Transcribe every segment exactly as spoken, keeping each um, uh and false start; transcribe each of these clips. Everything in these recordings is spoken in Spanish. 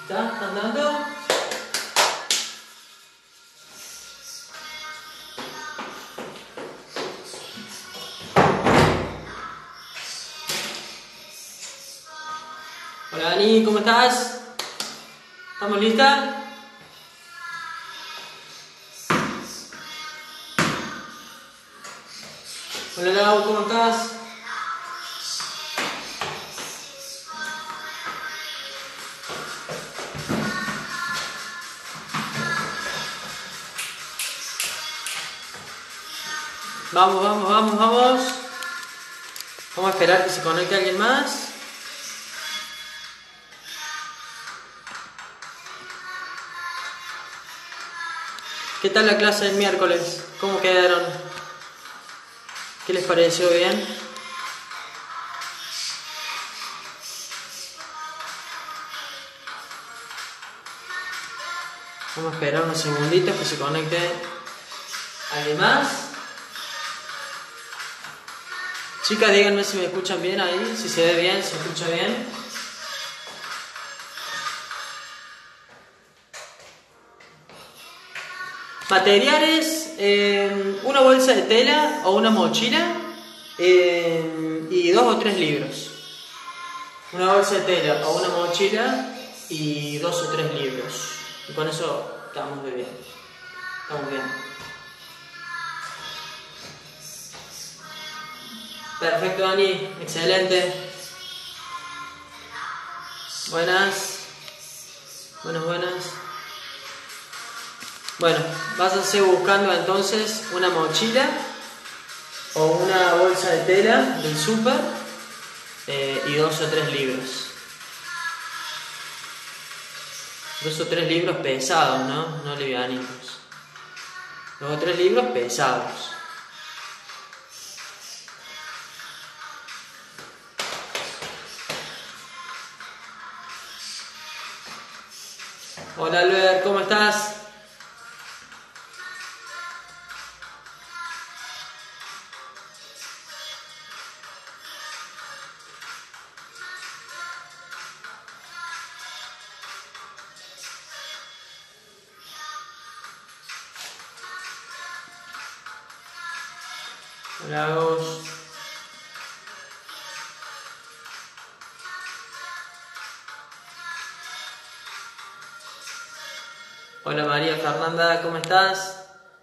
¿Está andando? Hola Dani, ¿cómo estás? ¿Estamos listas? Hola Lau, ¿cómo estás? Vamos, vamos, vamos, vamos. Vamos a esperar que se conecte alguien más. ¿Qué tal la clase del miércoles? ¿Cómo quedaron? ¿Qué les pareció? ¿Bien? Vamos a esperar unos segunditos que se conecte alguien más. Chicas, díganme si me escuchan bien ahí, si se ve bien, si se escucha bien. Materiales, eh, una bolsa de tela o una mochila eh, y dos o tres libros. Una bolsa de tela o una mochila y dos o tres libros. Y con eso estamos muy bien. Estamos bien. Perfecto, Dani. Excelente. Buenas. Buenas, buenas. Bueno, váyanse buscando entonces una mochila o una bolsa de tela del súper eh, y dos o tres libros. Dos o tres libros pesados, ¿no? No livianitos. Dos o tres libros pesados. Hola Albert, ¿cómo estás? Hola Agus. Hola María Fernanda, ¿cómo estás?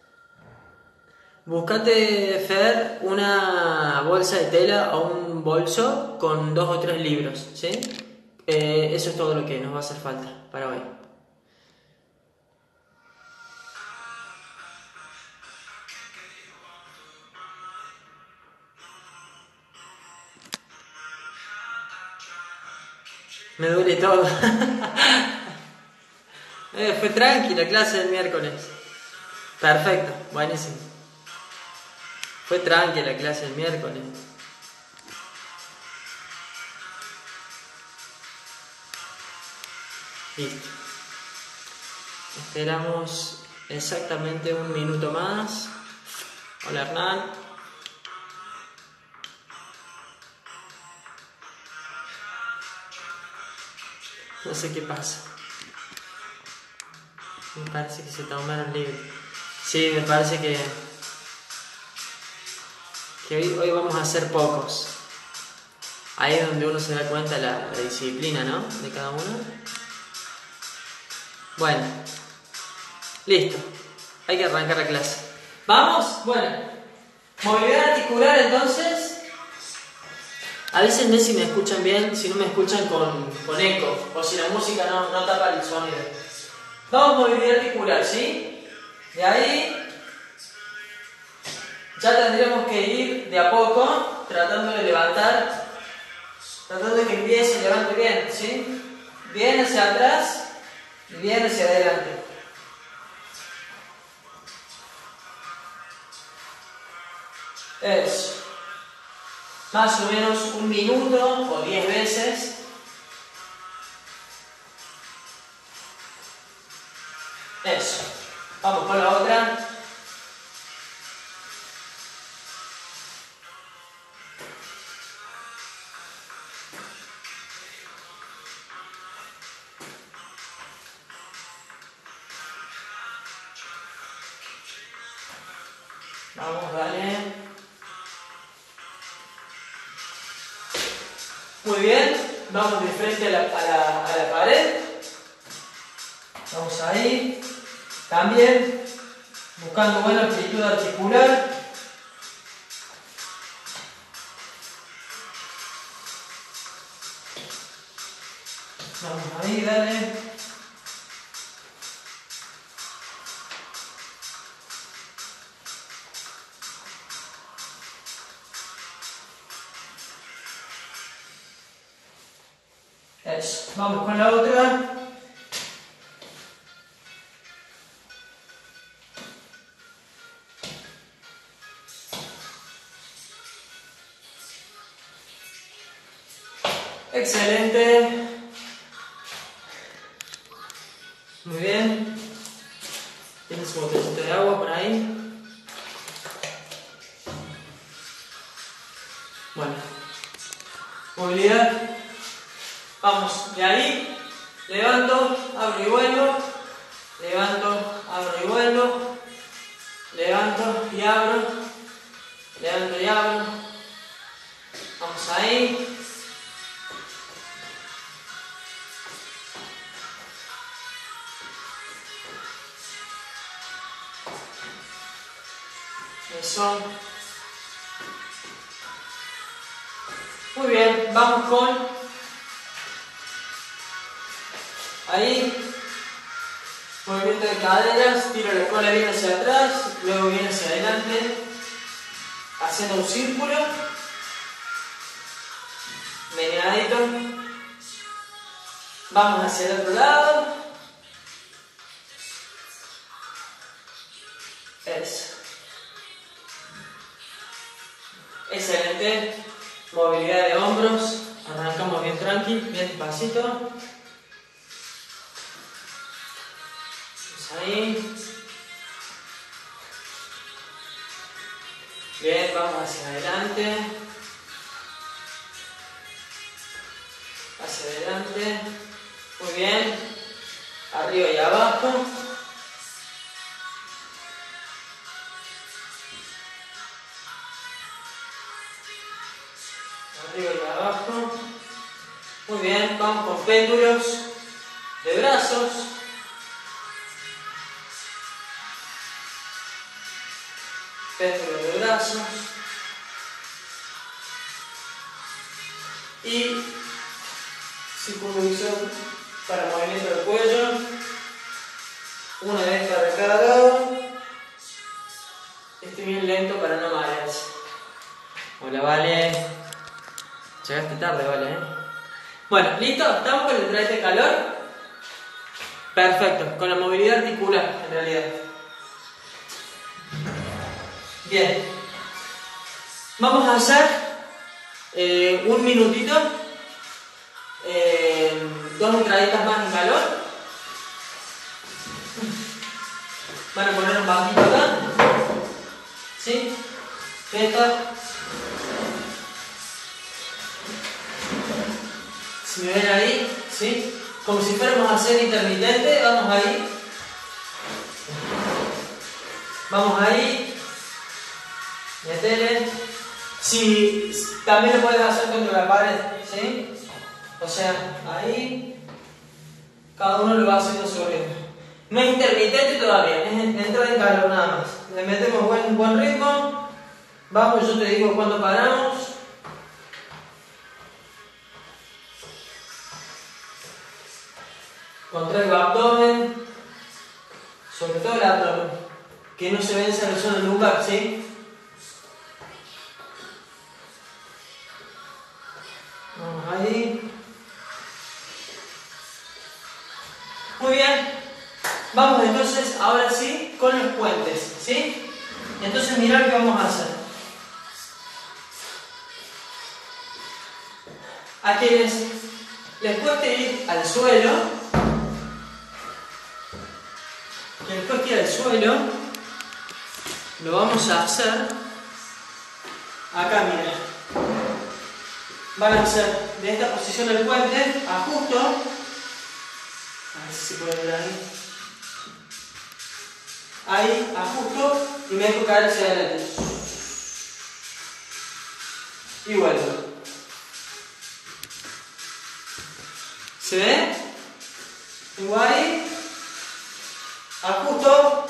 Buscate, Fer, una bolsa de tela o un bolso con dos o tres libros, ¿sí? Eh, eso es todo lo que nos va a hacer falta para hoy. Me duele todo. eh, fue tranqui la clase del miércoles. Perfecto, buenísimo. Fue tranqui la clase del miércoles. Listo. Esperamos exactamente un minuto más. Hola Hernán. No sé qué pasa. Me parece que se tomaron libre. Sí, me parece que, que hoy, hoy vamos a ser pocos. Ahí es donde uno se da cuenta la, la disciplina, ¿no? De cada uno. Bueno, listo. Hay que arrancar la clase. ¿Vamos? Bueno. Movilidad articular entonces. Avísenme si me escuchan bien, si no me escuchan con, con eco, o si la música no, no tapa el sonido. Vamos, movilidad articular, ¿sí? De ahí ya tendríamos que ir de a poco, tratando de levantar, tratando de que el pie se levante bien, ¿sí? Bien hacia atrás y bien hacia adelante. Eso. Más o menos un minuto o diez veces. Eso. Vamos con la otra. Vamos, dale. Muy bien. Vamos de frente a la, a la, a la pared. Vamos ahí. También buscando buena amplitud articular. Vamos ahí, dale. Eso. Vamos con la otra. Excelente. Muy bien. Tienes su botellito de agua por ahí. Bueno. Movilidad. Vamos, de ahí. Levanto, abro y vuelvo. Levanto, abro y vuelvo. Levanto y abro. Levanto y abro. Vamos ahí. Eso. Muy bien, vamos con ahí, movimiento de caderas, tiro la cola bien hacia atrás, luego viene hacia adelante, haciendo un círculo, meneadito, vamos hacia el otro lado, eso. Excelente. Movilidad de hombros. Arrancamos bien tranqui, bien despacito. Vamos ahí. Bien, vamos hacia adelante. Hacia adelante. Muy bien. Arriba y abajo. Arriba y abajo. Muy bien, vamos con péndulos de brazos. Péndulos de brazos. Y circunvisión para movimiento del cuello. Una vez para cada lado. Estoy bien lento para no marearse. Hola, Vale. Llegaste tarde, Vale, ¿eh? Bueno, ¿listo? ¿Estamos con el traje de calor? Perfecto, con la movilidad articular, en realidad. Bien. Vamos a hacer eh, un minutito, eh, dos entraditas más en calor. Van a poner un banquito acá. ¿Sí? Esta. Si me ven ahí, ¿sí? Como si fuéramos a hacer intermitente, vamos ahí. Vamos ahí. Metele. Si, también lo puedes hacer contra la pared, ¿sí? O sea, ahí. Cada uno lo va haciendo su ritmo. No es intermitente todavía, es entrada en calor nada más. Le metemos buen, buen ritmo. Vamos, yo te digo cuando paramos. Contraigo abdomen, sobre todo el abdomen, que no se vence la zona lumbar, ¿sí? Vamos ahí. Muy bien. Vamos entonces, ahora sí, con los puentes, ¿sí? Entonces mirad qué vamos a hacer. A quienes les cueste ir al suelo, que después que ir al suelo, lo vamos a hacer acá, mira. Van a hacer de esta posición del puente, ajusto, a ver si se puede ver ahí. ahí, ajusto y me dejo caer hacia adelante. Y vuelvo. ¿Se ve? Igual ahí, ajusto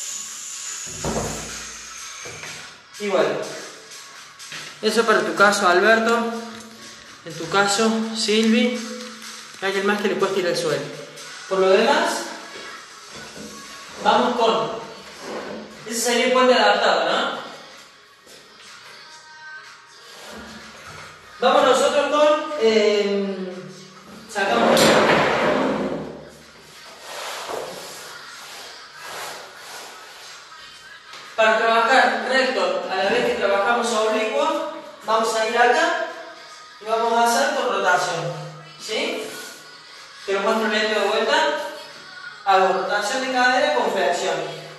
y vuelvo. Eso para tu caso, Alberto. En tu caso, Silvi. Hay alguien más que le cueste ir al suelo. Por lo demás, vamos con. Ese sería el puente adaptado, ¿no? Vamos nosotros con. Eh, sacamos. Para trabajar recto a la vez que trabajamos oblicuo, vamos a ir acá y vamos a hacer con rotación. ¿Sí? Te lo muestro lento de vuelta. Hago rotación de cadera con flexión.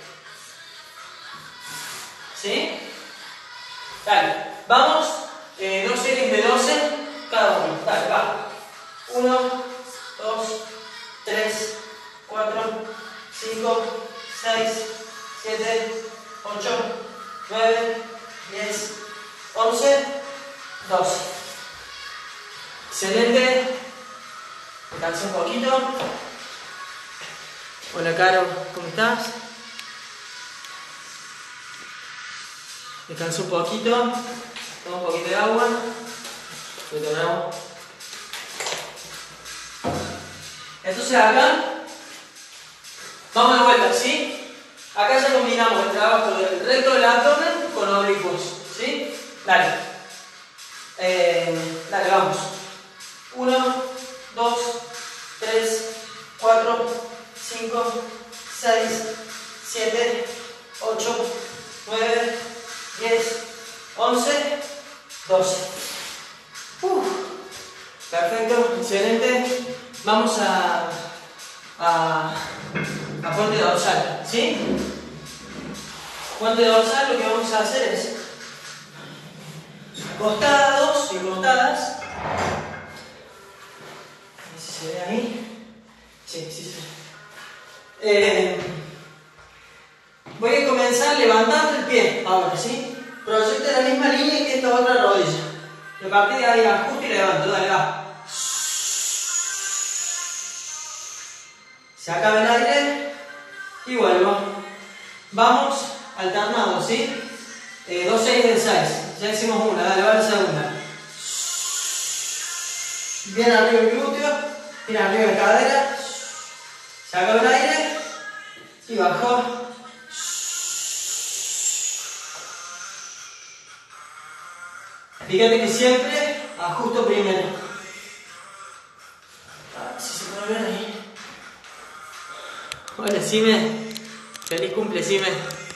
¿Sí? Dale. Vamos. Eh, dos series de doce cada uno. Dale, va. uno, dos, tres, cuatro, cinco, seis, siete, ocho, nueve, diez, once, doce. Excelente. Descansa un poquito. Hola, Caro, ¿cómo estás? Descansa un poquito. Toma un poquito de agua. Retornamos. Entonces acá vamos de vuelta, ¿sí? Acá ya combinamos el trabajo del recto del abdomen con oblicuos, ¿sí? Dale. Eh, dale, vamos. uno, dos, tres, cuatro, cinco, seis, siete, ocho, nueve, diez, once, doce. Uh, perfecto, excelente. Vamos a, a, a puente dorsal, ¿sí? Puente dorsal, lo que vamos a hacer es costados y costadas. A ver si se ve ahí. Sí, sí se ve. Eh, voy a comenzar levantando el pie ahora, ¿sí? Proyecta la misma línea que esta otra rodilla. Y a partir de ahí ajusto y levanto, dale, va. Se acaba el aire y vuelvo. Vamos alternando, ¿sí? Eh, dos series de seis. Ya hicimos una, dale, va la segunda. Bien arriba el glúteo, bien arriba la cadera. Se acaba el aire y bajo. Fíjate que siempre ajusto primero. A ver si se puede ver ahí. Hola, Sime. Feliz cumple, Sime.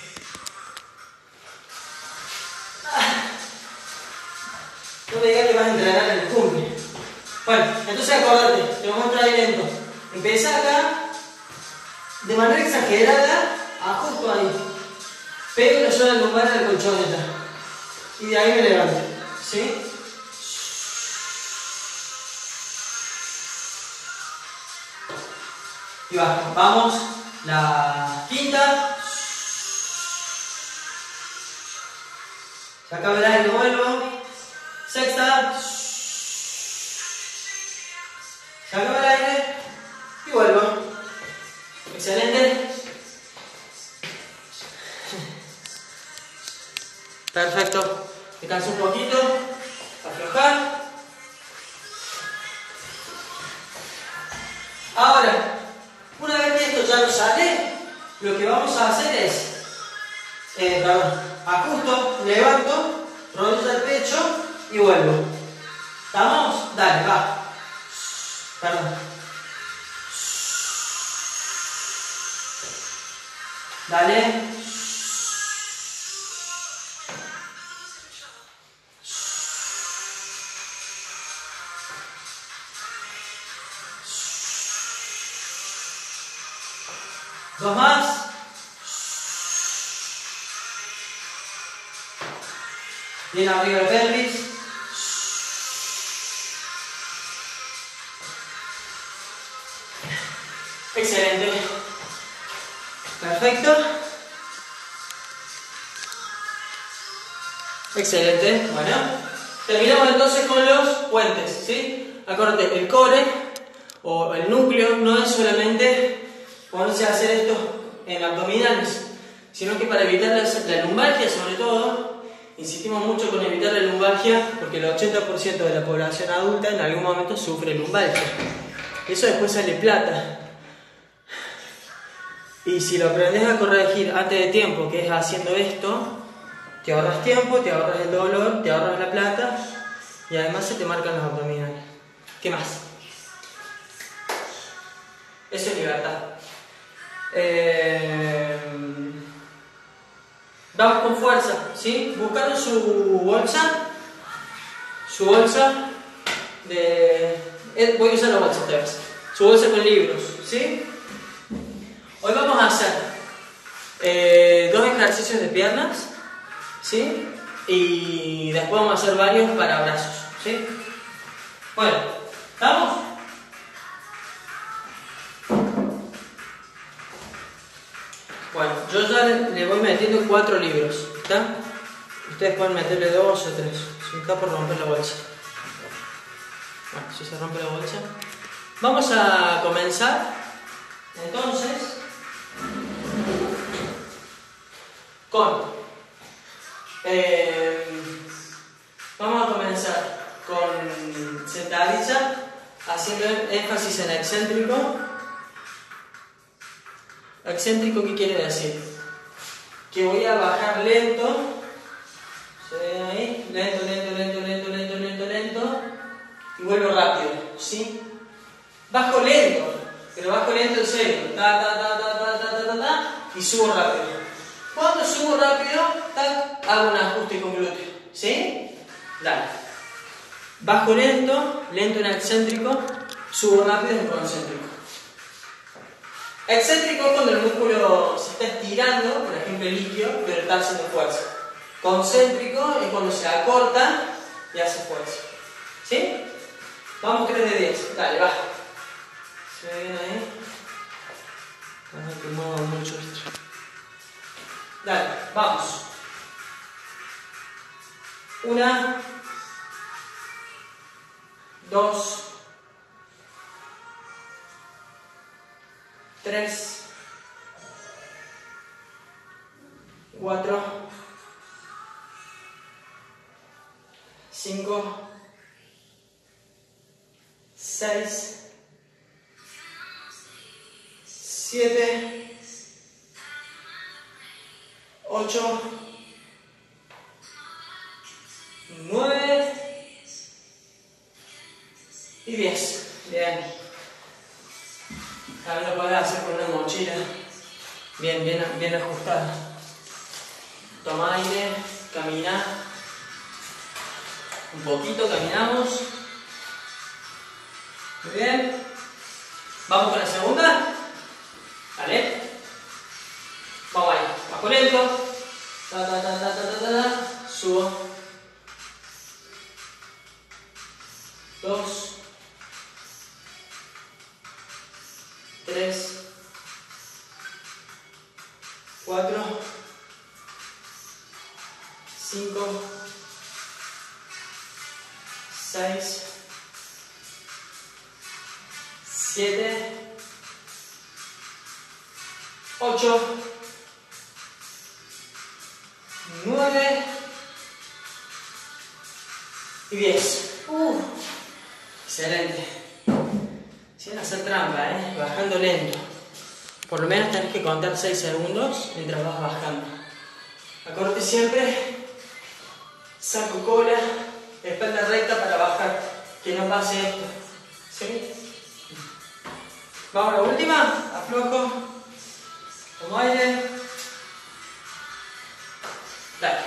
No me digas que vas a entrenar en el cumple. Bueno, entonces acordate, te lo muestro ahí lento. Empieza acá, de manera exagerada, ajusto ahí. Pego la zona lumbar a la colchoneta. Y de ahí me levanto. ¿Sí? Y bajo. Vamos. La quinta. Se acaba el aire, vuelvo. Sexta. Se acaba el aire. Y vuelvo. Excelente. Perfecto. Descanso un poquito. Aflojar. Ahora, una vez que esto ya nos sale, lo que vamos a hacer es, eh, perdón, ajusto, levanto, rodilla al pecho y vuelvo. ¿Estamos? Dale, va. Perdón. Dale. Dos más. Bien arriba el pelvis. Excelente. Perfecto. Excelente, bueno. Terminamos entonces con los puentes, ¿sí? Acuérdate, el core o el núcleo no es solamente ponerse a hacer esto en abdominales, sino que para evitar la, la lumbalgia, sobre todo, insistimos mucho con evitar la lumbalgia porque el ochenta por ciento de la población adulta en algún momento sufre lumbalgia. Eso después sale plata. Y si lo aprendes a corregir antes de tiempo, que es haciendo esto, te ahorras tiempo, te ahorras el dolor, te ahorras la plata y además se te marcan los abdominales. ¿Qué más? Eso es libertad. Eh... Vamos con fuerza, ¿sí? Buscaron su bolsa, su bolsa de... Voy a usar la bolsa esta vez. Su bolsa con libros, ¿sí? Hoy vamos a hacer eh, dos ejercicios de piernas, ¿sí? Y después vamos a hacer varios para brazos, ¿sí? Bueno, ¿estamos? Bueno, yo ya le voy metiendo cuatro libros, ¿está? Ustedes pueden meterle dos o tres, si está por romper la bolsa. Bueno, si se rompe la bolsa. Vamos a comenzar, entonces, con... Eh, vamos a comenzar con sentadilla, haciendo énfasis en excéntrico. Excéntrico, ¿qué quiere decir? Que voy a bajar lento. ¿Se ven ahí? Lento, lento, lento, lento, lento, lento, lento. Y vuelvo rápido, ¿sí? Bajo lento, pero bajo lento en serio. Ta, ta, ta, ta, ta, ta, ta, ta, ta, y subo rápido. Cuando subo rápido, tac, hago un ajuste con glúteo, ¿sí? Dale. Bajo lento, lento en excéntrico, subo rápido en concéntrico. Excéntrico es cuando el músculo se está estirando, por ejemplo el isquio, pero está haciendo fuerza. Concéntrico es cuando se acorta y hace fuerza. ¿Sí? Vamos tres de diez. Dale, baja. ¿Se ve bien ahí? Vamos que mueva mucho esto. Dale, vamos. Una, dos, tres, cuatro, cinco, seis, siete, ocho, nueve y diez. Bien. También lo podés hacer con una mochila bien, bien, bien ajustada. Toma aire, camina. Un poquito, caminamos. Muy bien. Vamos con la segunda. Vale. Vamos ahí. Bajo lento. Ta, ta, ta, ta, ta, ta, ta. Subo. Dos. Tres. Cuatro. Cinco. Seis. Siete. Ocho. Nueve. Y diez. Uh, excelente. Sin hacer trampa, ¿eh? Bajando lento. Por lo menos tenés que contar seis segundos mientras vas bajando. Acorde siempre. Saco cola, espalda recta para bajar. Que no pase esto. ¿Sí? Vamos a la última. Aflojo. Tomo aire. Dale.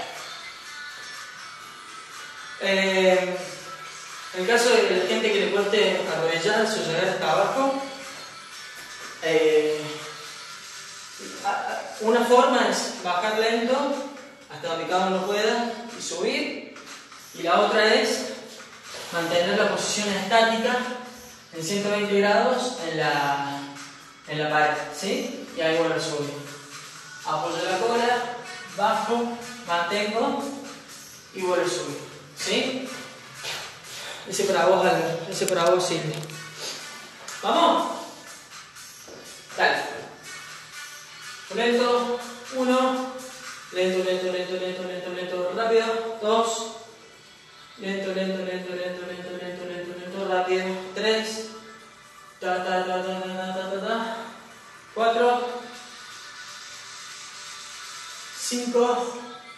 Eh, en el caso de la gente que le cueste arrodillarse o llegar hasta abajo, eh, una forma es bajar lento hasta donde cada uno pueda y subir, y la otra es mantener la posición estática en ciento veinte grados en la, en la pared, ¿sí? Y ahí vuelvo a subir. Apoyo la cola, bajo, mantengo y vuelve a subir. ¿Sí? Ese para vos, Albert. Ese para vos, Silvia. ¿Vamos? Dale. Lento. Uno. Lento, lento, lento, lento, lento, lento. Rápido. Dos. Lento, lento, lento, lento, lento, lento, lento, lento. Rápido. Tres. Ta, ta, ta, ta, ta, ta, ta, ta. Cuatro. Cinco.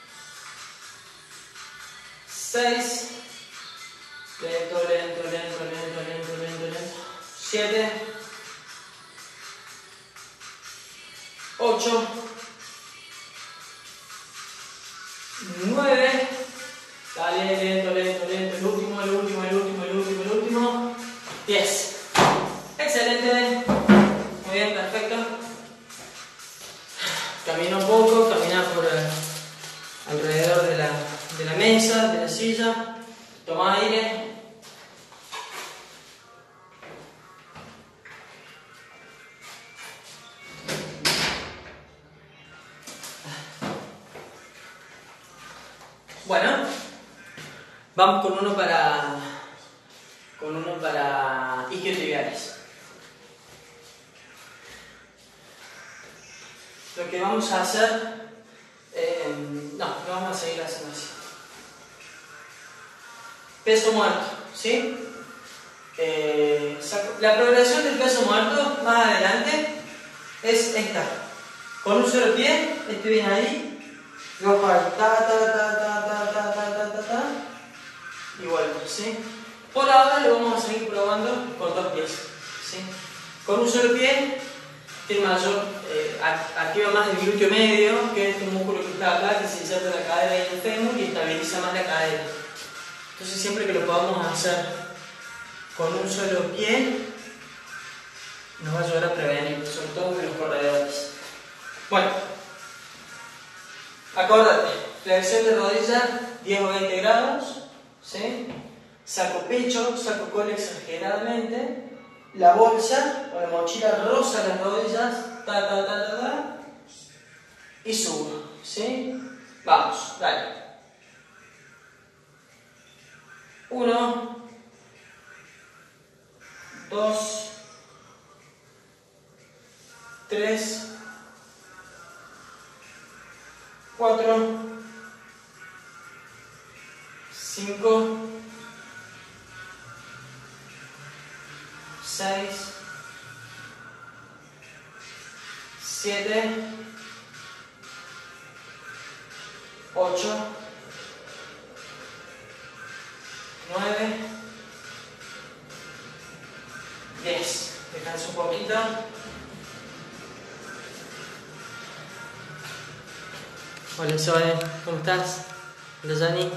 Seis. Lento, lento, lento, lento, lento, lento, lento. Siete. Ocho. Nueve. Dale, lento, lento, lento. El último, el último, el último, el último, el último. Diez. Excelente. Muy bien, perfecto. Camina un poco, camina por eh, alrededor de la, de la mesa, de la silla. Toma aire. Bueno, vamos con uno para con uno para isquiotibiales. Lo que vamos a hacer, eh, no, lo vamos a seguir haciendo así. Peso muerto, ¿sí? Eh, la progresión del peso muerto más adelante es esta. Con un solo pie, este viene ahí. Luego ta ta ta ta ta ta ta ta ta ta y vuelvo, ¿sí? Por ahora lo vamos a seguir probando con dos pies, ¿sí? Con un solo pie tiene mayor, eh, activa más el glúteo medio, que es este músculo que está acá, que se inserta en la cadera y en el fémur y estabiliza más la cadera. Entonces siempre que lo podamos hacer con un solo pie, nos va a ayudar a prevenir, sobre todo de los corredores. Bueno, acordate, flexión de rodilla diez o veinte grados, ¿sí? Saco pecho, saco cola exageradamente, la bolsa o la mochila roza las rodillas, ta ta ta ta ta, y subo, ¿sí? Vamos, dale. Uno, dos, tres, cuatro, cinco, seis, siete, ocho, nueve, diez. Descanso un poquito. Hola Zoe, ¿cómo estás? Hola Jani.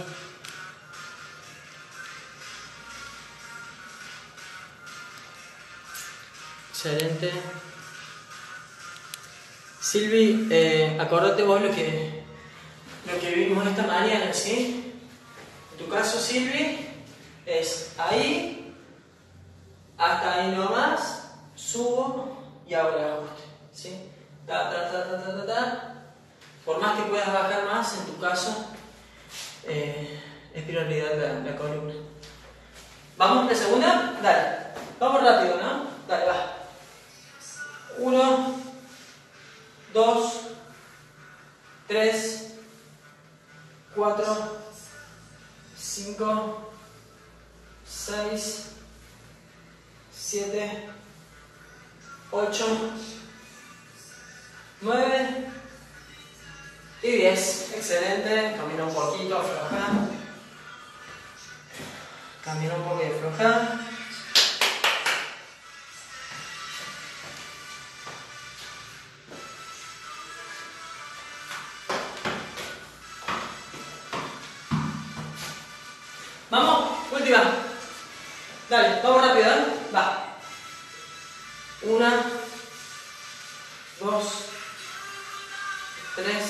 Excelente. Silvi, eh, acordate vos lo que, lo que vimos esta mañana, ¿sí? En tu caso, Silvi, es ahí, hasta ahí nomás, subo y hago el ajuste, ¿sí? Ta, ta, ta, ta, ta, ta, ta. Por más que puedas bajar más, en tu caso, eh, es prioridad la, la columna. ¿Vamos la segunda? Dale. Vamos rápido, ¿no? Dale, va. Uno, dos, tres, cuatro, cinco, seis, siete, ocho, nueve y diez. Excelente. Camina un poquito, afloja. Camina un poco y afloja. Vamos, última. Dale, vamos rápido, ¿eh? Va. Una, dos, tres,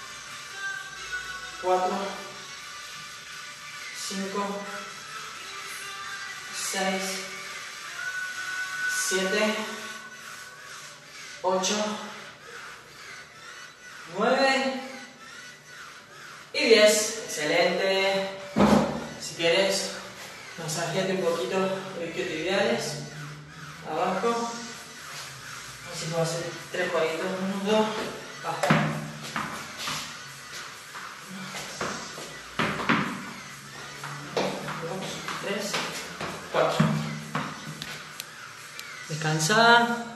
cuatro, cinco, seis, siete, ocho, nueve y diez. Excelente. Si quieres, masajeate un poquito los isquiotibiales. Abajo. Así puedo hacer tres jueguitos. Uno, dos. Basta. Dos, tres, cuatro. Descansa.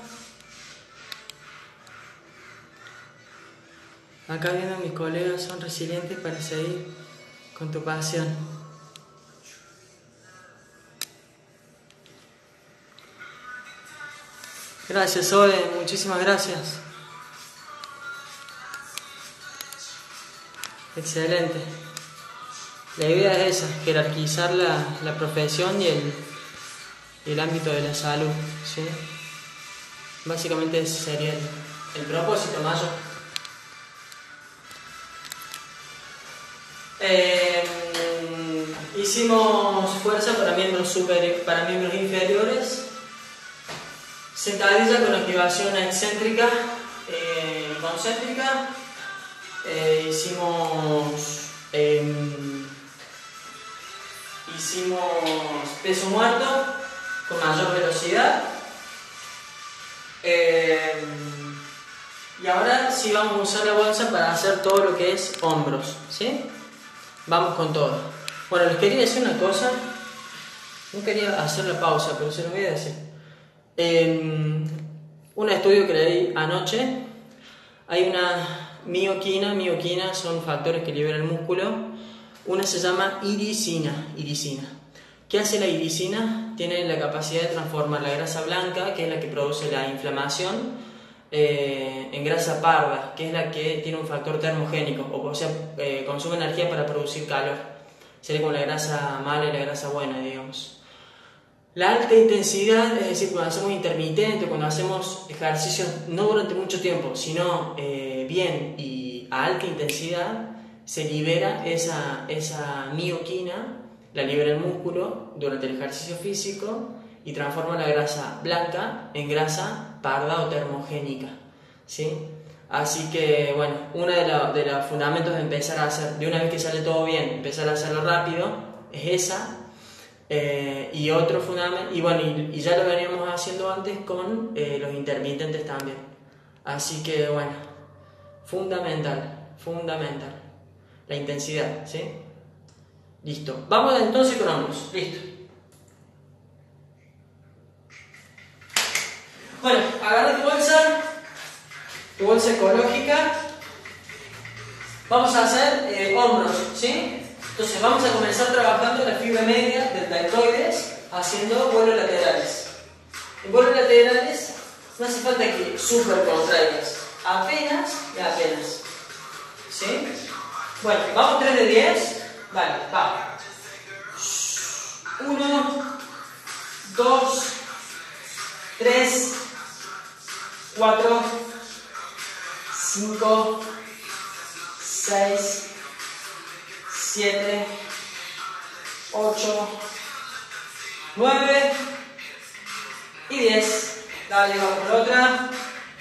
Acá viendo a mis colegas, son resilientes para seguir con tu pasión. Gracias, Ode, muchísimas gracias. Excelente. La idea es esa, jerarquizar la, la profesión y el, y el ámbito de la salud, ¿sí? Básicamente ese sería el, el propósito mayor. Eh, hicimos fuerza para miembros, super, para miembros inferiores, sentadilla con activación excéntrica eh, y concéntrica. Eh, hicimos eh, hicimos peso muerto con mayor velocidad. Eh, y ahora sí vamos a usar la bolsa para hacer todo lo que es hombros, ¿sí? Vamos con todo. Bueno, les quería decir una cosa. No quería hacer la pausa, pero se lo voy a decir. En un estudio que leí anoche, hay una mioquina. Mioquina son factores que liberan el músculo. Una se llama iricina. Iricina. ¿Qué hace la iricina? Tiene la capacidad de transformar la grasa blanca, que es la que produce la inflamación, Eh, en grasa parda, que es la que tiene un factor termogénico, o sea, eh, consume energía para producir calor. Sería como la grasa mala y la grasa buena, digamos. La alta intensidad, es decir, cuando hacemos intermitente, cuando hacemos ejercicios no durante mucho tiempo, sino eh, bien y a alta intensidad, se libera esa, esa mioquina, la libera el músculo durante el ejercicio físico y transforma la grasa blanca en grasa parda o termogénica, ¿sí? Así que, bueno, uno de, la, de los fundamentos de empezar a hacer, de una vez que sale todo bien, empezar a hacerlo rápido, es esa. Eh, y otro fundamento, y bueno, y, y ya lo veníamos haciendo antes con eh, los intermitentes también. Así que, bueno, fundamental, fundamental, la intensidad, ¿sí? Listo. Vamos entonces con hombros, listo. Bueno, agarra tu bolsa, tu bolsa ecológica. Vamos a hacer eh, hombros, ¿sí? Entonces vamos a comenzar trabajando la fibra media del deltoides haciendo vuelos laterales. En vuelos laterales no hace falta que super contraigas, apenas y apenas, ¿sí? Bueno, vamos tres de diez. Vale, va. uno, dos, tres, cuatro, cinco, seis, siete, ocho, nueve y diez. Dale, vamos por otra.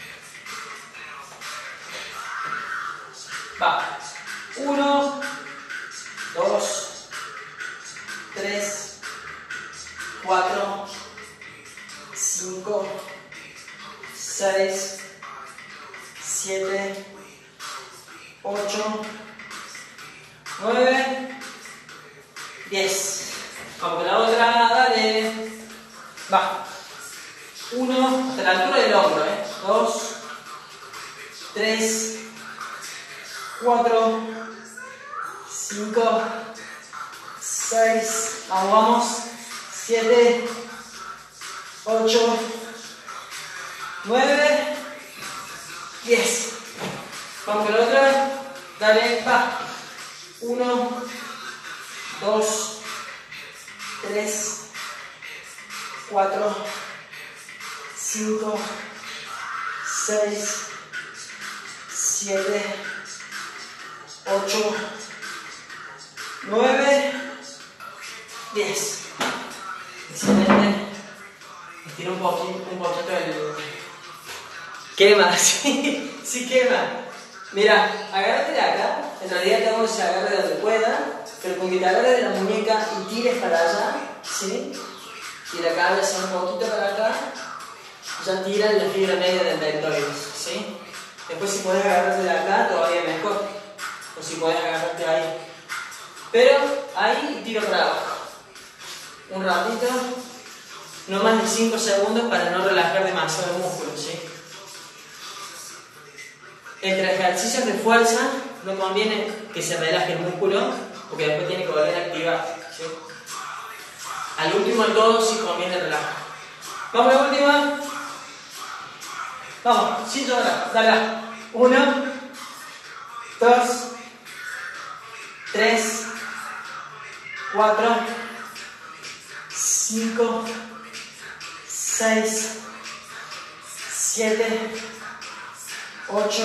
Va. uno, dos, tres, cuatro, cinco, seis, siete, ocho, nueve, diez. Vamos con la otra, dale. Va. uno, hasta la altura del hombro, ¿eh? dos, tres, cuatro, cinco, seis, vamos, vamos, siete, ocho, nueve, diez. Vamos con la otra, dale, va. uno, dos, tres, cuatro, cinco, seis, siete, ocho, nueve, diez. Excelente. Estira un poquito, un poquito el... Quema, sí, sí quema. Mira, agárrate de acá. en realidad te hago que se agarre donde pueda, pero con que te agarre de la muñeca y tires para allá, ¿sí? Y la cabeza un poquito para acá, ya tira la fibra media del deltoides, ¿sí? Después si puedes agarrarte de acá, todavía mejor. O si puedes agarrarte ahí. Pero ahí tiro para abajo. Un ratito, no más de cinco segundos para no relajar demasiado el músculo, ¿sí? Entre ejercicios de fuerza no conviene que se relaje el músculo porque después tiene que volver a activar, ¿sí? Al último de todo sí conviene relajar. Vamos a la última. Vamos, sin llorar, dale. Uno, dos, tres, cuatro, cinco, seis, siete, ocho,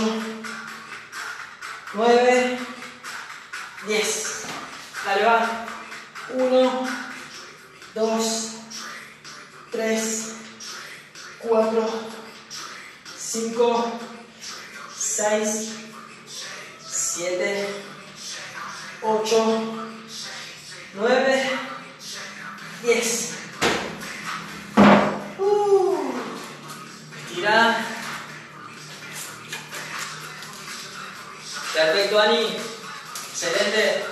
nueve, diez. Dale, va. uno, dos, tres, cuatro, cinco, seis, siete, ocho, nueve, diez. Uh, estira. Perfecto, Ani. Excelente.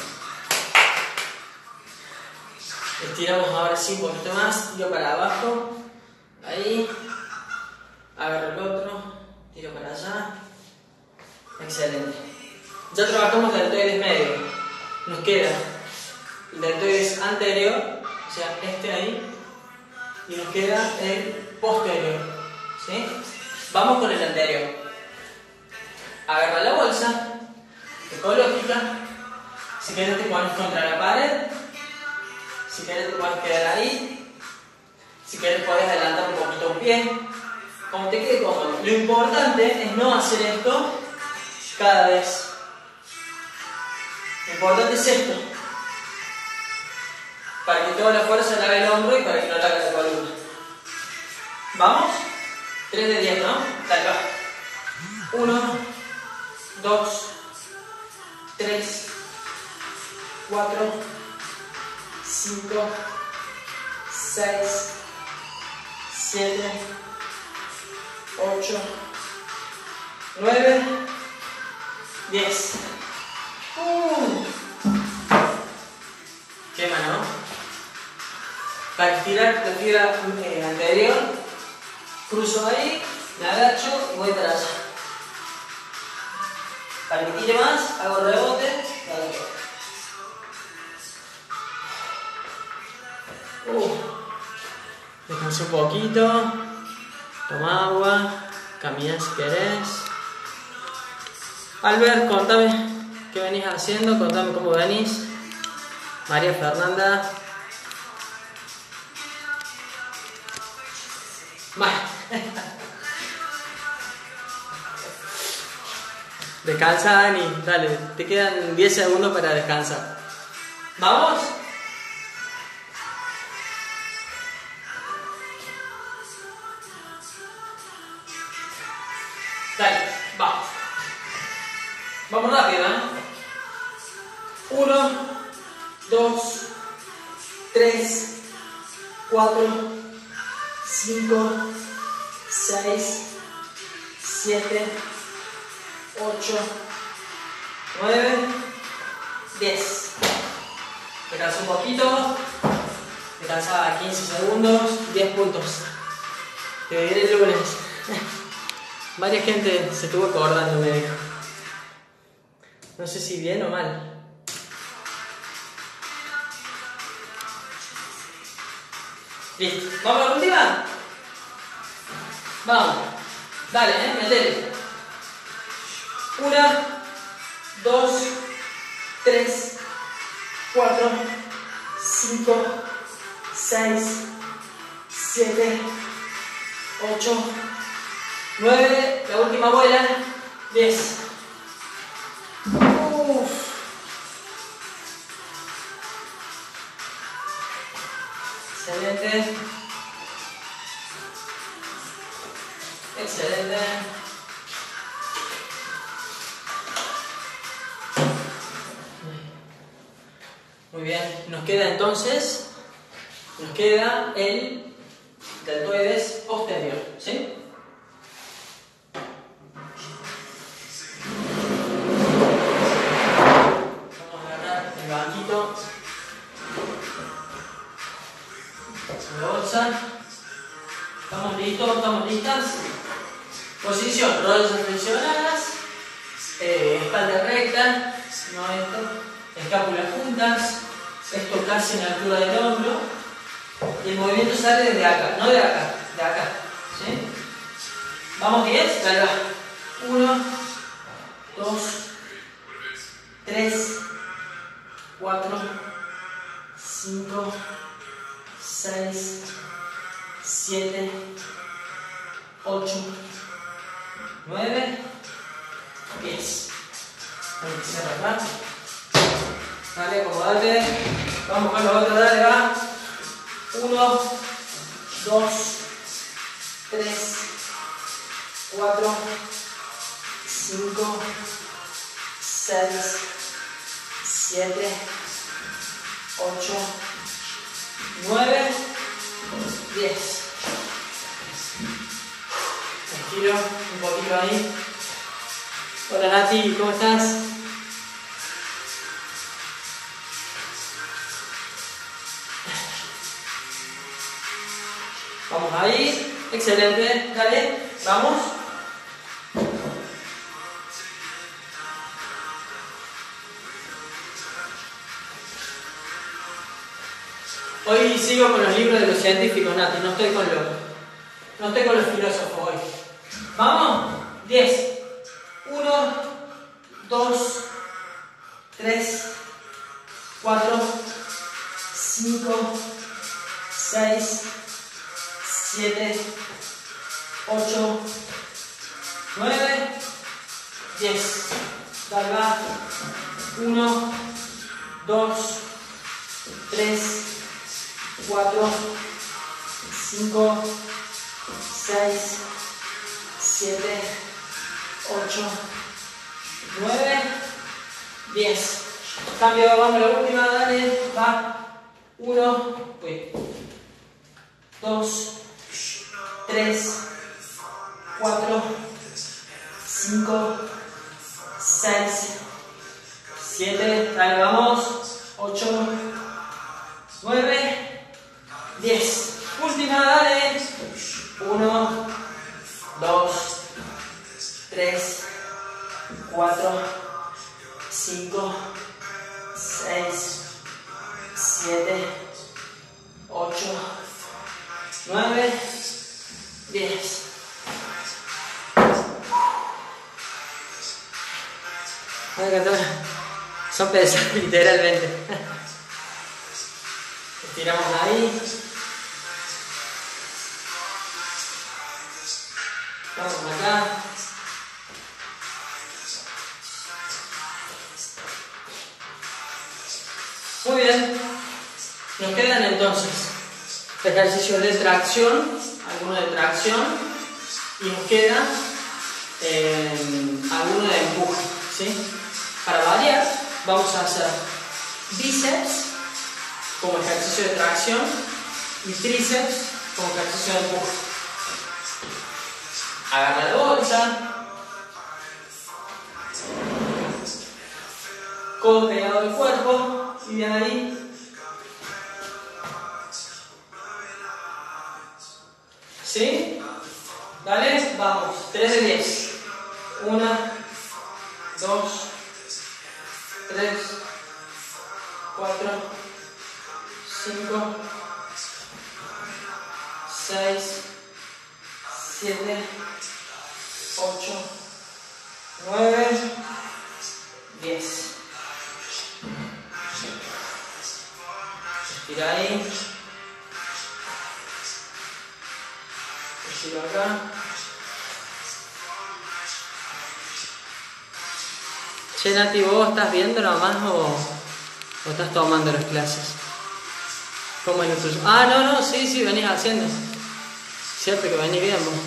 Estiramos ahora sí un poquito más. Tiro para abajo. Ahí. Agarro el otro. Tiro para allá. Excelente. Ya trabajamos deltoides medio. Nos queda el deltoides anterior, o sea, este ahí. Y nos queda el posterior. ¿Sí? Vamos con el anterior. Agarra la bolsa ecológica. Si quieres te pones contra la pared. Si quieres te puedes quedar ahí. Si quieres puedes adelantar un poquito un pie. Como te quede cómodo. Lo importante es no hacer esto cada vez. Lo importante es esto. Para que toda la fuerza la haga el hombro y para que no la haga la columna. ¿Vamos? tres de diez, ¿no? Dale, va. uno, dos, tres, cuatro, cinco, seis, siete, ocho, nueve, diez. Uh. Quema, ¿no? Para estirar la fibra eh, anterior, cruzo ahí, me agacho y voy para allá. Para que tire más, hago rebote. Uh. Descanso un poquito. Toma agua. Camina si querés. Albert, contame qué venís haciendo, contame cómo venís. María Fernanda. Más. Descansa, Dani. Dale, te quedan diez segundos para descansar. ¿Vamos? Dale, vamos. Vamos rápido, ¿eh? Uno, dos, tres, cuatro, cinco, seis, siete, ocho, nueve, diez. Descansa un poquito. Descansa quince segundos, diez puntos. Te veré el lunes. Varias gente se estuvo acordando, me dijo. No sé si bien o mal. Listo. ¿Vamos a la última? Vamos. Dale, eh, metele. Una, dos, tres, cuatro, cinco, seis, siete, ocho, nueve, la última vuela, diez. Uf. Excelente. Excelente. Muy bien, nos queda entonces, nos queda el deltoides posterior, ¿sí? Vamos a agarrar el banquito, la bolsa. ¿Estamos listos? ¿Estamos listas? Posición, rodillas flexionadas, eh, espalda recta, no esto, escápulas juntas, esto casi en la altura del hombro, y el movimiento sale desde acá, no de acá, de acá, ¿sí? Vamos diez, dale va. uno, dos, tres, cuatro, cinco, seis, siete, ocho, nueve, diez. Cierra acá. Dale, acomodate. Vamos con los otros, dale, va. uno, dos, tres, cuatro, cinco, seis, siete, ocho, nueve, diez. Estiro un poquito ahí. Hola Nati, ¿cómo estás? Vamos ahí, excelente, dale, vamos. Hoy sigo con los libros de los científicos, Nati, no estoy con los, no estoy con los filósofos hoy. Vamos, diez. uno, dos, tres, cuatro, cinco, seis, siete, ocho, nueve, diez. Dale, va. uno, dos, tres, cuatro, cinco, seis, siete, ocho, nueve, diez. Cambio, vamos a la última, dale, va. uno, dos, tres, cuatro, cinco, seis, siete, dale, vamos. ocho, nueve, diez. Última, dale. uno, dos, tres, cuatro, cinco, seis, siete, ocho, nueve, diez. Son pesados literalmente. Estiramos ahí. Vamos acá. Muy bien. Nos quedan entonces ejercicios de tracción, algunos de tracción, y nos queda eh, alguno de empuje, ¿sí? Para variar, vamos a hacer bíceps como ejercicio de tracción y tríceps como ejercicio de empuje. Agarra la bolsa, codo pegado al cuerpo y de ahí ¿sí? Dale, vamos, tres de diez. uno, dos, tres, cuatro, cinco, seis, siete, ocho, nueve, diez. Estira ahí. Estiro acá. Che, Nati, ¿vos estás viendo nomás o, o estás tomando las clases? ¿Cómo es lo tuyo? Ah, no, no, sí, sí, venís haciendo. Cierto que venís bien vos.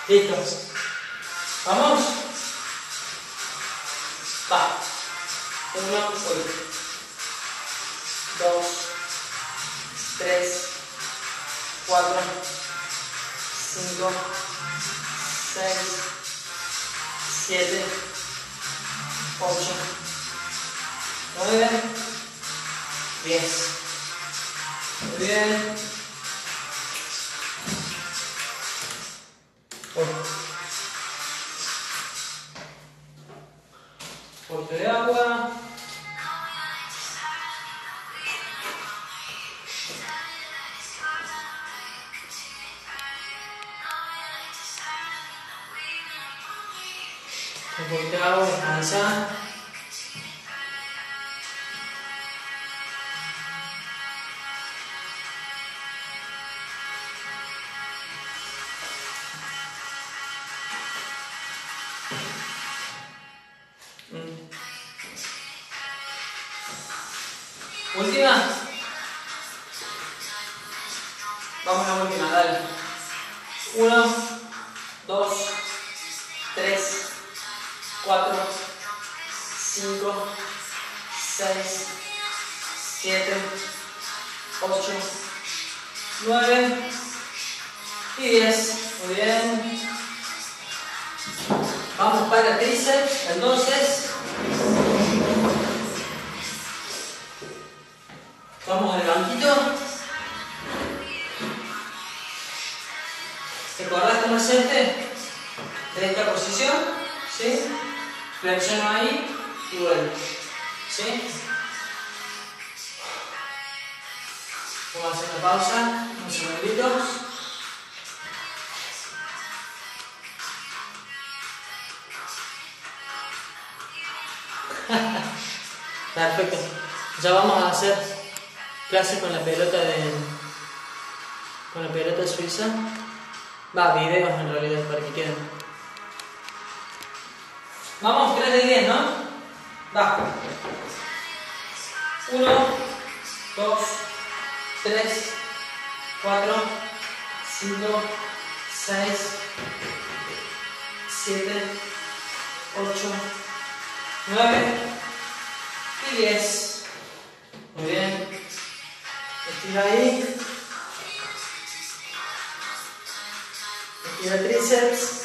Listo. ¿Vamos? Va. uno, dos, tres, cuatro, cinco, seis, siete, ocho, nueve, diez. Muy bien. Corte de agua. Un poquito de agua, descansa. Mm. Última. Vamos a la última, dale. Uno, dos, tres, cuatro, cinco, seis, siete, ocho, nueve y diez. Muy bien. Vamos para tríceps. Entonces, vamos al banquito. ¿Te acordás cómo es este? De esta posición, ¿sí? Flexiono ahí y vuelvo, ¿sí? Vamos a hacer una pausa, unos segunditos. Perfecto. Ya vamos a hacer clases con la pelota de con la pelota suiza. Va, videos en realidad para que queden. Vamos, tres de diez, ¿no? Va. uno, dos, tres, cuatro, cinco, seis, siete, ocho, nueve y diez. Muy bien. Estira ahí. Estira tríceps.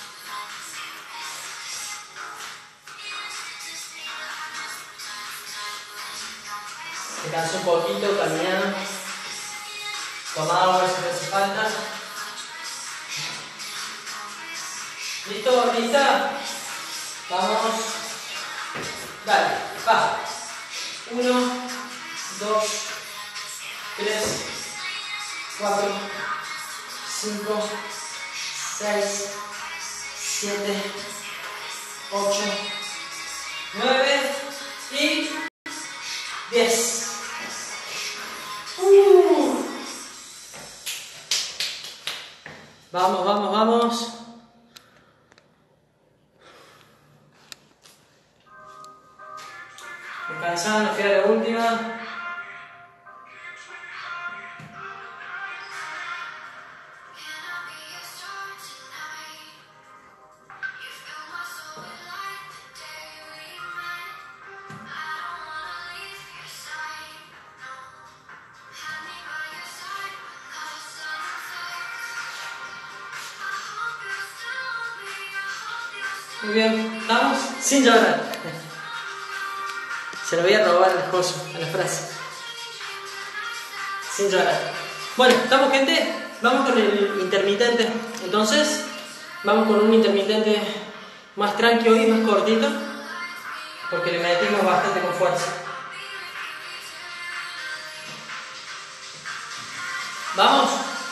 Descansa un poquito, camina. Toma agua si te hace falta. ¿Listo? ¿Lista? Vamos. Dale, va. Uno, dos, tres, cuatro, cinco, seis, siete, ocho, nueve y diez. Uh. Vamos, vamos, vamos. Descansando, fui a la última. Muy bien, vamos sin llorar. Se lo voy a robar al esposo, a la frase. Sin llorar. Bueno, ¿estamos, gente? Vamos con el intermitente. Entonces, vamos con un intermitente más tranquilo y más cortito, porque le metimos bastante con fuerza. ¿Vamos?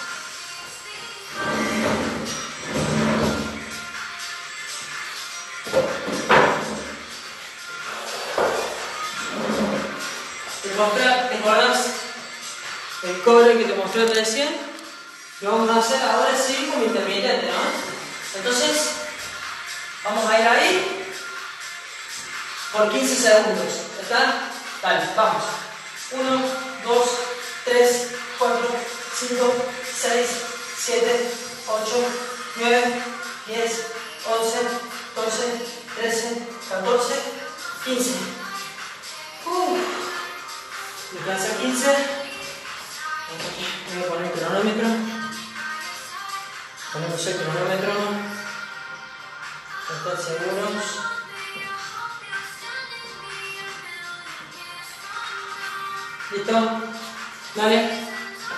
¿Te acuerdas el core que te mostré recién? Lo vamos a hacer ahora sí como intermitente, ¿no? Entonces, vamos a ir ahí por quince segundos. ¿Está? Dale, vamos. uno, dos, tres, cuatro, cinco, seis, siete, ocho, nueve, diez, once, doce, trece, catorce, quince. Descansa quince. Voy a poner el cronómetro. Ponemos el cronómetro. Para estar seguros. ¿Listo? Dale.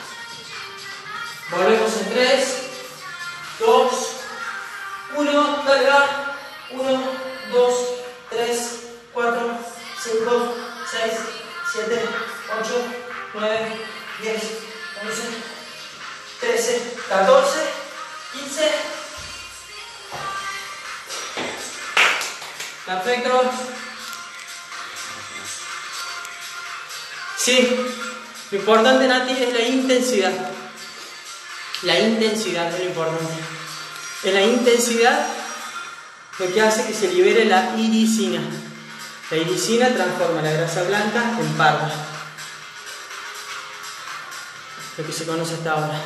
Volvemos en tres, dos, uno, dale, va. uno, dos, tres, cuatro, cinco, seis, siete, ocho, nueve, diez, once, trece, catorce, quince. Perfecto. Sí, lo importante, Nati, es la intensidad. La intensidad es lo importante. En la intensidad lo que hace que se libere la iricina. La iricina transforma la grasa blanca en parda. Lo que se conoce hasta ahora.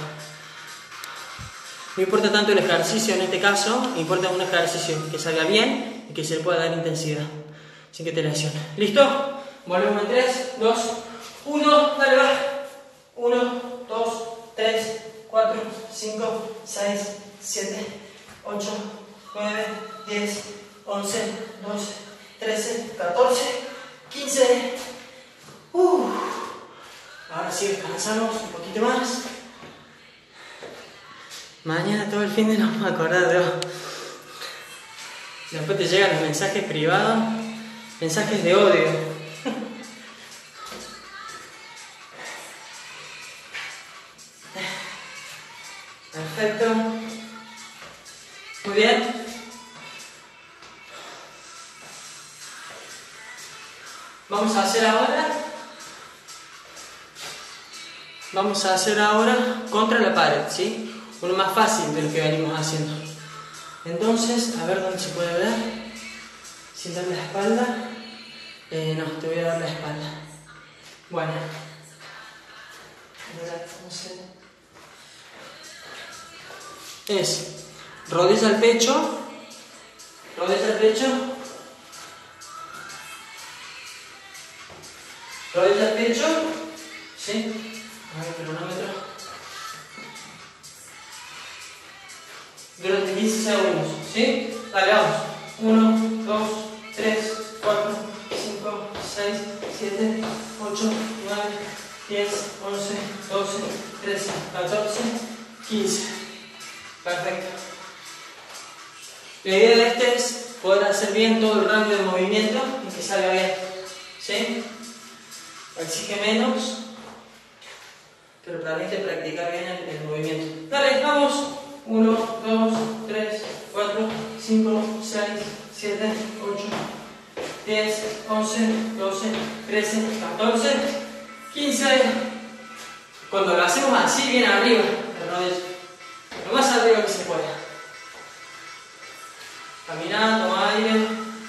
No importa tanto el ejercicio en este caso, importa un ejercicio que salga bien y que se le pueda dar intensidad, sin que te lesione. ¿Listo? Volvemos en tres, dos, uno, dale, va. uno, dos, tres, cuatro, cinco, seis, siete, ocho, nueve, diez, once, doce, trece, catorce, quince. Uh. Ahora sí descansamos un poquito más. Mañana todo el fin de nos vamos a acordar de vos. Después te llegan los mensajes privados, mensajes de odio. Perfecto. Muy bien. Vamos a hacer ahora. Vamos a hacer ahora contra la pared, ¿sí? Uno más fácil de lo que venimos haciendo. Entonces, a ver dónde se puede ver. Sin dar la espalda. Eh, no, te voy a dar la espalda. Bueno. Es rodilla al pecho, rodilla al pecho, rodilla al pecho, ¿sí? A ver el cronómetro. Durante quince segundos, ¿sí? Dale, vamos. uno, dos, tres, cuatro, cinco, seis, siete, ocho, nueve, diez, once, doce, trece, catorce, quince. Perfecto. La idea de este es poder hacer bien todo el rango de movimiento y que salga bien, ¿sí? Exige menos, pero permite practicar bien el, el movimiento. Dale, vamos. uno, dos, tres, cuatro, cinco, seis, siete, ocho, diez, once, doce, trece, catorce, quince. Cuando lo hacemos así, bien arriba, la rodilla. Lo más arriba que se pueda. Camina, toma aire.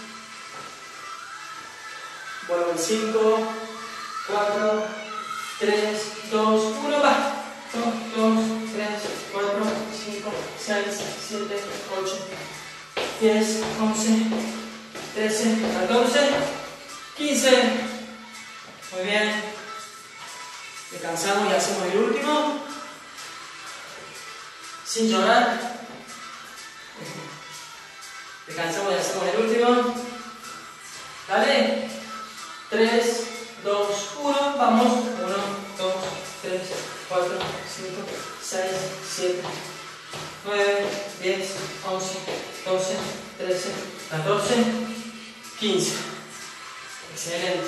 Vuelvo en cinco, cuatro, tres, dos, uno, va. uno, dos, tres, cuatro, cinco, seis, siete, ocho, diez, once, trece, catorce, quince. Muy bien. Descansamos y hacemos el último. Sin llorar. Descansamos y hacemos el último. Dale. tres, dos, uno. Vamos. uno, dos, tres, cuatro, cinco, seis, siete, nueve, diez, once, doce, trece, catorce, quince. Excelente.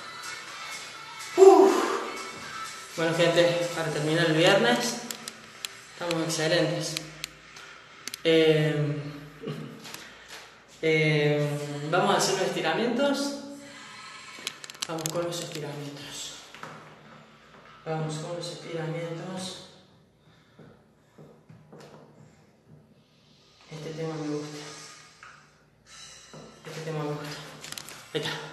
Uf. Bueno, gente, para terminar el viernes. Estamos excelentes. Eh, eh, vamos a hacer los estiramientos. Vamos con los estiramientos. Vamos con los estiramientos. Este tema me gusta. Este tema me gusta. Ahí está.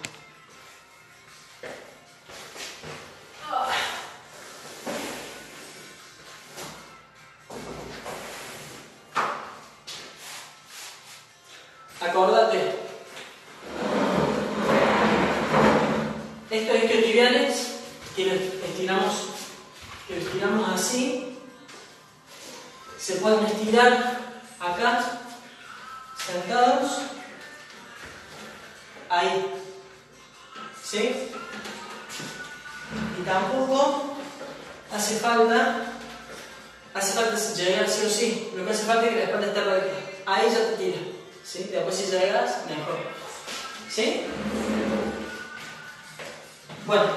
Acordate, estos isquiotibiales tienen estiramos, que estiramos así. Se pueden estirar acá, sentados, ahí, ¿sí? Y tampoco hace falta, hace falta llegar sí o sí, lo que hace falta es que la espalda esté recta, ahí ya te tira, ¿sí? Después si llegas, mejor, ¿sí? Bueno,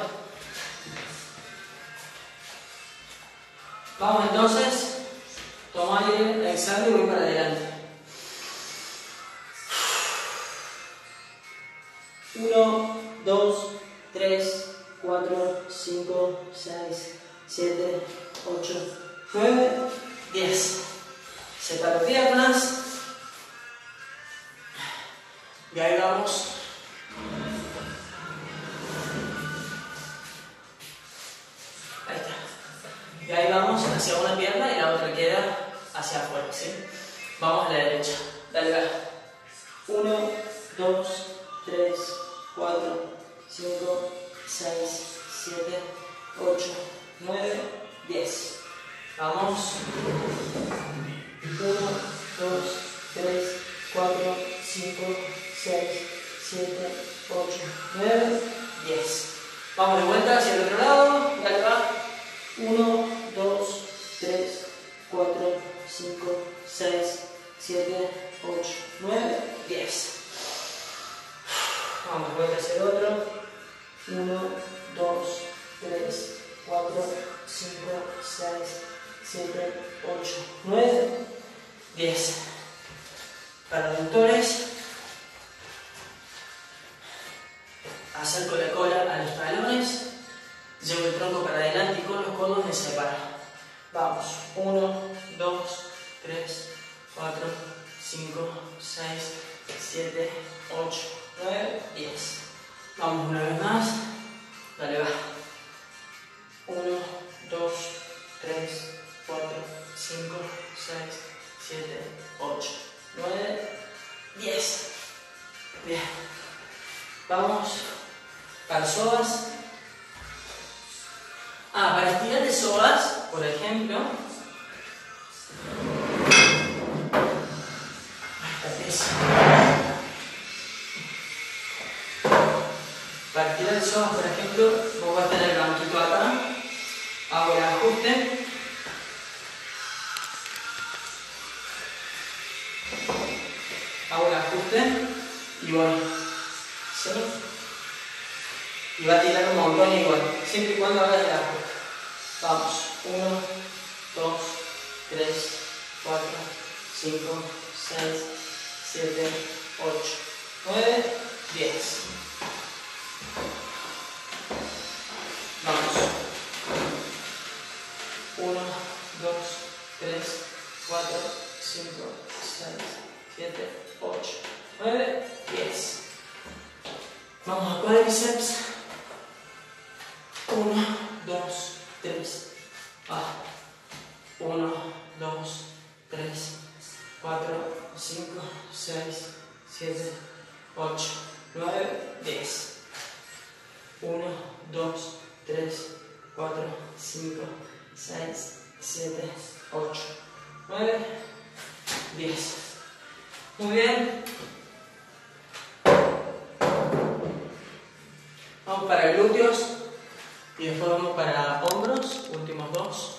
vamos entonces, toma aire, exhalo y voy para adelante. uno, dos, tres, cuatro, cinco, seis, siete, ocho, nueve, diez. Separo piernas. Y ahí vamos. Ahí está. Y ahí vamos hacia una pierna y la otra queda hacia afuera, ¿sí? Vamos a la derecha. Dale, va. uno, dos, tres, cuatro, cinco, seis, siete, ocho, nueve, diez. Vamos. uno, dos, tres, cuatro, cinco, seis, siete, ocho, nueve, diez. Vamos de vuelta hacia el otro lado. Dale, va. uno, dos, tres, cuatro, cinco, seis, siete, ocho, nueve, diez. Vamos de vuelta hacia el otro. uno, dos, tres, cuatro, cinco, seis, siete, ocho, nueve, diez. Para aductores, acerco la cola a los talones, llevo el tronco para adelante y con los codos me separo. Vamos, uno, dos, tres, cuatro, cinco, seis, siete, ocho, nueve, diez. Vamos una vez más. Dale, va. uno, dos, tres, cuatro, cinco, seis, siete, ocho, nueve, diez. Bien. Vamos para sogas. Ah, para estirar de sogas, por ejemplo. Para estirar de sogas, por ejemplo, vos vas a tener el banquito acá. Hago el ajuste. Hago el ajuste y voy. ¿Sí? Y va a tirar un montón igual, siempre y cuando hagas el ajuste. Vamos. uno, dos, tres, cuatro, cinco, seis, siete, ocho, nueve, diez. Vamos. uno, dos, tres, cuatro, cinco, seis, siete, ocho, nueve, diez. Vamos a cuádriceps. uno, dos, tres. Ah. uno, dos, tres, cuatro, cinco, seis, siete, ocho, nueve, diez. uno, dos, tres, cuatro, cinco, seis, siete, ocho, nueve, diez. Muy bien. Vamos para glúteos y después vamos para hombros, últimos dos.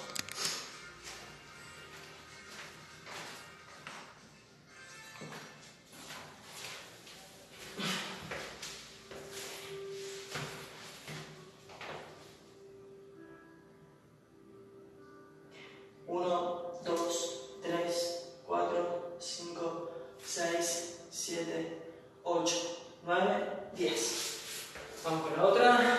uno, dos, tres, cuatro, cinco, seis, siete, ocho, nueve, diez. Vamos con la otra.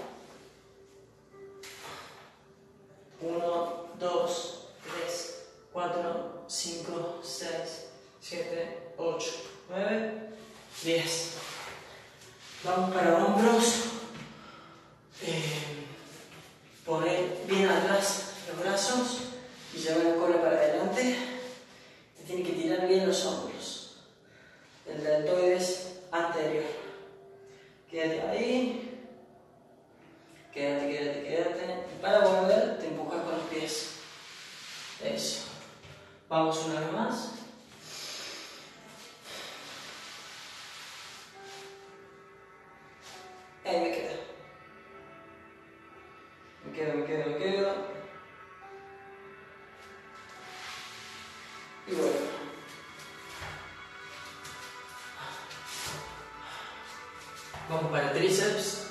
uno, dos, tres, cuatro, cinco, seis, siete, ocho, nueve, diez. Vamos para hombros. Eh, poner bien atrás los brazos y llevar la cola para adelante. Te tiene que tirar bien los hombros. El deltoides anterior. Quédate ahí. Quédate, quédate, quédate. queda, me queda. Y bueno. Vamos para el tríceps.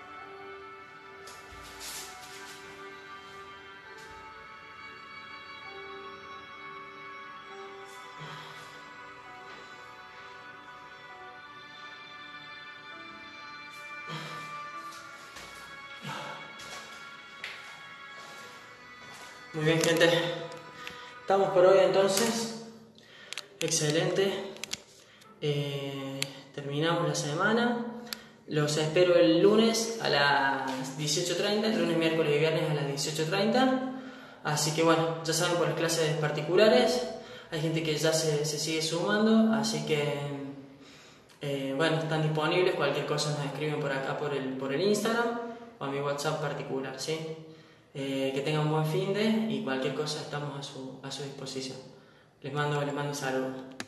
Muy bien, gente. Estamos por hoy entonces. Excelente. Eh, terminamos la semana. Los espero el lunes a las dieciocho treinta, el lunes, miércoles y viernes a las dieciocho treinta. Así que bueno, ya saben, por las clases particulares hay gente que ya se, se sigue sumando, así que eh, bueno, están disponibles. Cualquier cosa nos escriben por acá por el, por el Instagram o a mi WhatsApp particular, ¿sí? Eh, que tengan un buen fin de y cualquier cosa estamos a su, a su disposición. Les mando, les mando saludos.